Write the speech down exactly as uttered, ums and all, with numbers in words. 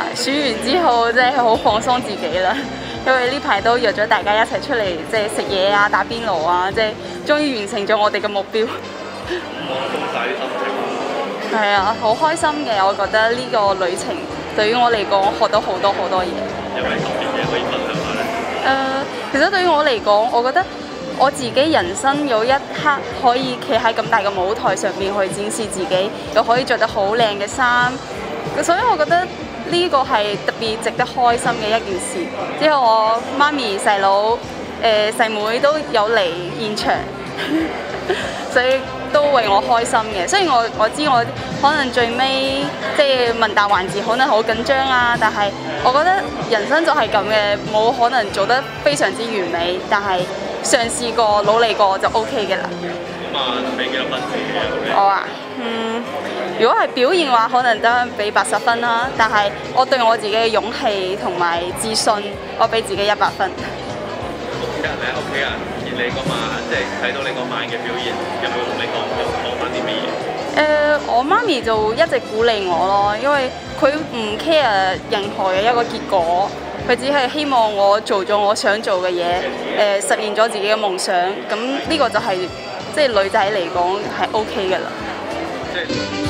選完之後真係好放鬆自己啦，因為呢排都約咗大家一齊出嚟即係食嘢啊、打邊爐啊，即係終於完成咗我哋嘅目標。 放鬆晒啲心情。 係啊，好開心嘅，我覺得呢個旅程對於我嚟講學到好多好多嘢。 有咩特別嘢可以分享下咧？ 誒、呃，其實對於我嚟講，我覺得我自己人生有一刻可以企喺咁大嘅舞台上面去展示自己，又可以着得好靚嘅衫，所以我覺得呢個係特別值得開心嘅一件事。之後我媽咪、細佬、誒細妹都有嚟現場，所以都為我開心嘅。雖然我我知我可能最尾即係問答環節可能好緊張啊，但係我覺得人生就係咁嘅，冇可能做得非常之完美，但係嘗試過、努力過就 O K 嘅啦。 咁啊，俾幾多分自己啊？ 我啊，嗯，如果係表現嘅話，可能都係俾八十分啦。但係我對我自己嘅勇氣同埋自信，我俾自己一百分。 屋企人咧，屋企人見你嗰晚，即係睇到你嗰晚嘅表現，有冇同你講講翻啲乜嘢？ 誒、呃，我媽咪就一直鼓勵我咯，因為佢唔 care 任何嘅一個結果，佢只係希望我做咗我想做嘅嘢，誒、呃、實現咗自己嘅夢想。咁呢個就係、是、即係女仔嚟講係 O K 嘅啦。 即係